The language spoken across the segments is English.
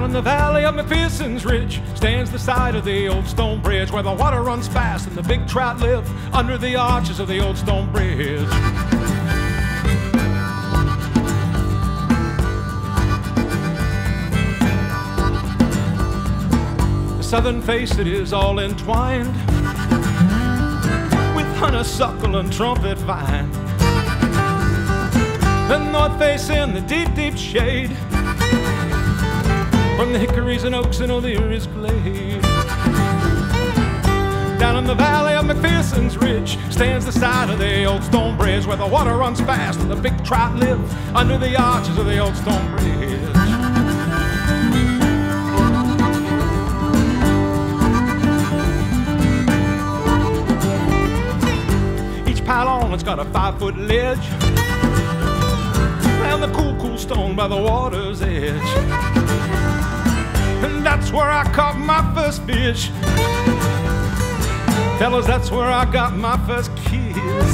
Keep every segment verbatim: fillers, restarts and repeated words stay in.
in the valley of McPherson's Ridge stands the side of the old stone bridge where the water runs fast and the big trout live under the arches of the old stone bridge. The southern face, it is all entwined with honeysuckle and trumpet vine. The north face in the deep, deep shade from the hickories and oaks and O'Leary's glade. Down in the valley of McPherson's Ridge stands the side of the old stone bridge where the water runs fast and the big trout live under the arches of the old stone bridge. Each pylon has got a five-foot ledge and the cool, cool stone by the water's edge. And that's where I caught my first fish. Fellas, that's where I got my first kiss.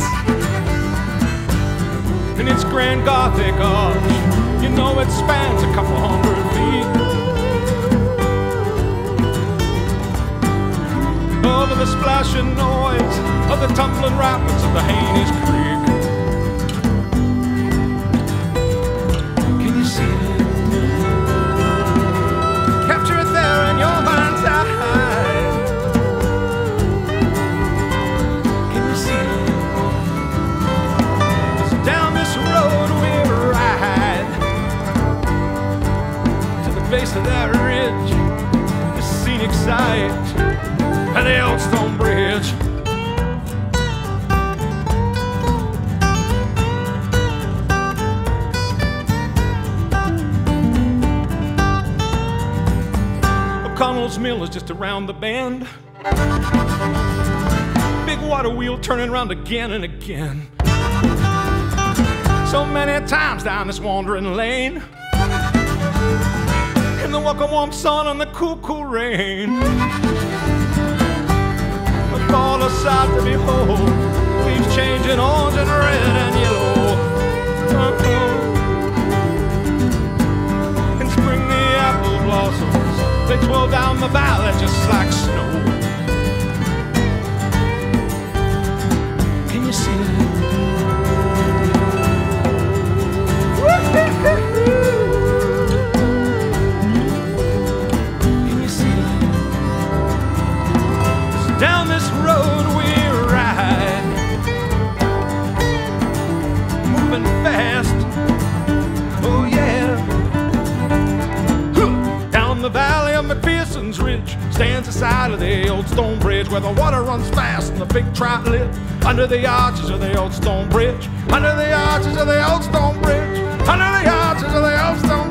And it's grand Gothic arch, you know it spans a couple hundred feet. Over the splashing noise of the tumbling rapids of the Haney's Creek. Base of that ridge, the scenic sight, and the old stone bridge. O'Connell's mill is just around the bend. Big water wheel turning round again and again. So many times down this wandering lane, in the welcome warm sun and the cool, cool rain. The fall aside to behold, leaves changing orange and red and yellow. Uh-oh. In spring the apple blossoms, they twirl down the valley just like snow. Can you see it? Down this road we ride, moving fast, oh yeah. Down the valley of McPherson's Ridge stands the side of the old stone bridge where the water runs fast and the big trout live under the arches of the old stone bridge, under the arches of the old stone bridge, under the arches of the old stone bridge.